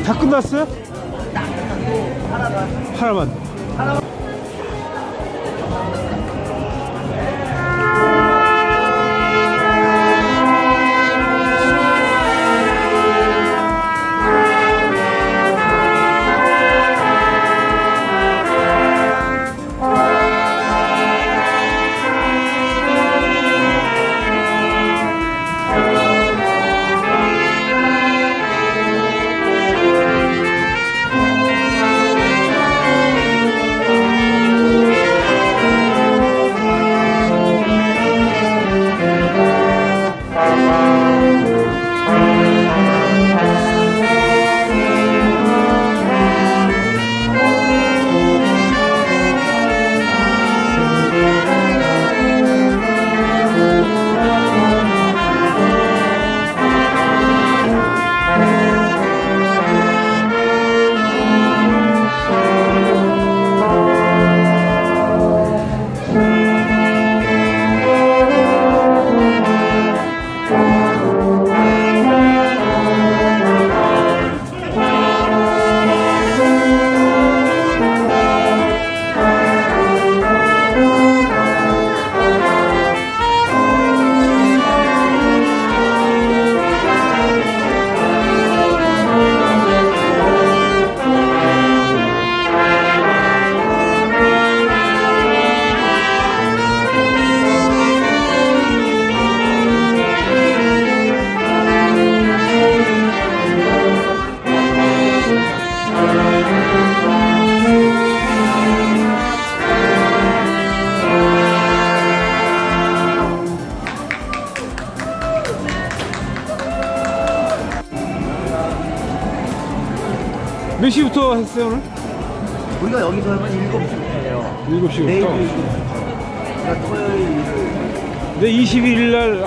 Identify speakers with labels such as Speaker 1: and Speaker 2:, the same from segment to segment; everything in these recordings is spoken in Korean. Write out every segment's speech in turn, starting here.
Speaker 1: 다 끝났어요? 하나만. 몇 시부터 했어요 오늘?
Speaker 2: 우리가 여기서 하면 7시부터 해요.
Speaker 1: 7시부터?
Speaker 2: 내일 7시부터. 그러니까 토요일, 일요일.
Speaker 1: 내 21일 날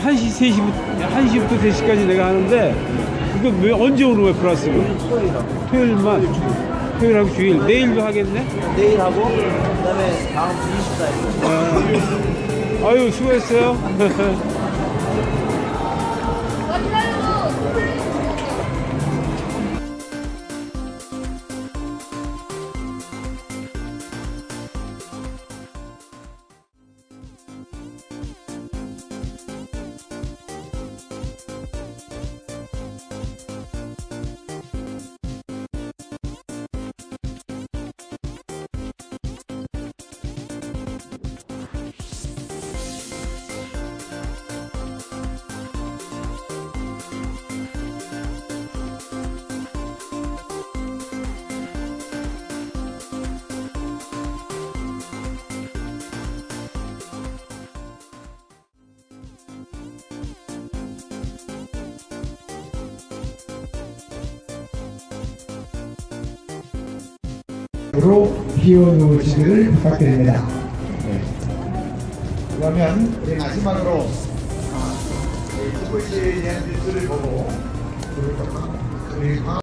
Speaker 1: 1시부터 3시까지 내가 하는데 이거 언제 오는 거야 플러스가?
Speaker 2: 토요일하고.
Speaker 1: 토요일만? 토요일하고 주일. 내일도 하겠네?
Speaker 2: 내일 하고, 그 다음에 다음 주 24일.
Speaker 1: 아유 수고했어요.
Speaker 3: 으로 비워놓으시기를 부탁드립니다. 네. 그러면 우리 마지막으로 TV에 대한 뉴스를 보고 우리